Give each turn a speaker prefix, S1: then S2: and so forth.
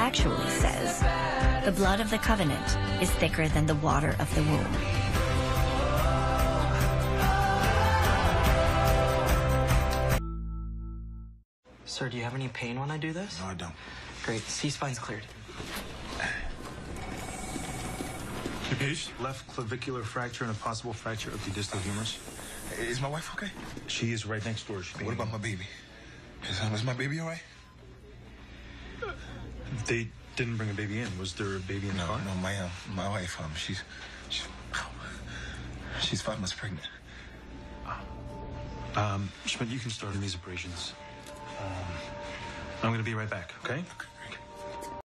S1: actually says, the blood of the covenant is thicker than the water of the womb.
S2: Sir, do you have any pain when I do this?
S3: No, I don't.
S2: Great. C-spine's cleared.
S3: Your case? Left clavicular fracture and a possible fracture of the distal humerus.
S4: Is my wife okay?
S3: She is right next door.
S4: What about my baby? Is my baby all right?
S3: They didn't bring a baby in. Was there a baby in the car?
S4: No, my wife, she's 5 months pregnant.
S3: Schmidt, you can start in these operations. I'm gonna be right back, okay?